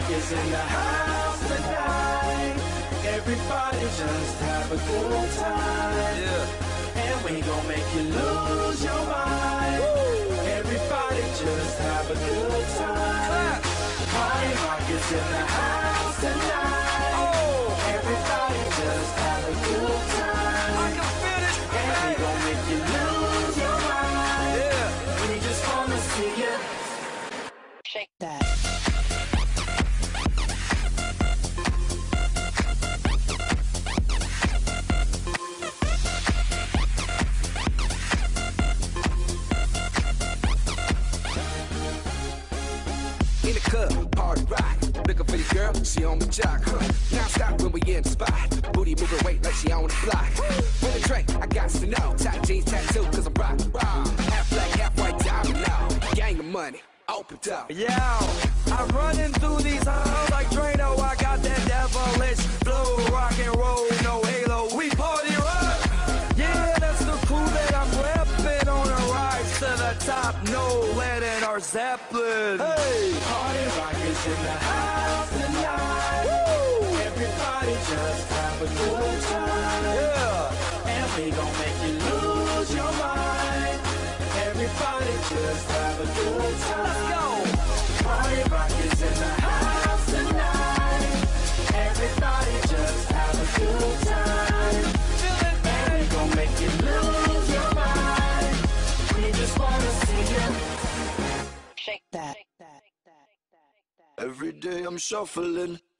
Rock is in the house tonight. Everybody just have a good time. Yeah. And we gon' make you lose your mind. Woo. Everybody just have a good time. Party Rock is in the house tonight. Oh. Everybody just have a good time. I can feel it. And we gon' make you lose your mind. Yeah. We just wanna see you shake that. In the club, party rock. Looking for the girl, she on the jock. Now stop when we in the spot. Booty moving weight like she on the block. With a drink, I got to know. Tight jeans, tattoo, cause I'm rock. Half black, half white, diamond now. Gang of money, opened up. Yo, I'm running through these halls like Drano. I got that devilish flow, rock and roll, no halo. We party rock. Yeah, that's the crew that I'm repping on a rise to the top. No lead in our Zeppelin. Hey, Party Rock is in the house tonight. Woo. Everybody just have a good time. yeah. And we gon' make you lose your mind. Everybody just have a good time. Let's go. Party Rock is in the house tonight. Everybody just have a good time. And we gon' make you lose your mind. We just wanna see you shake that. Every day I'm shuffling.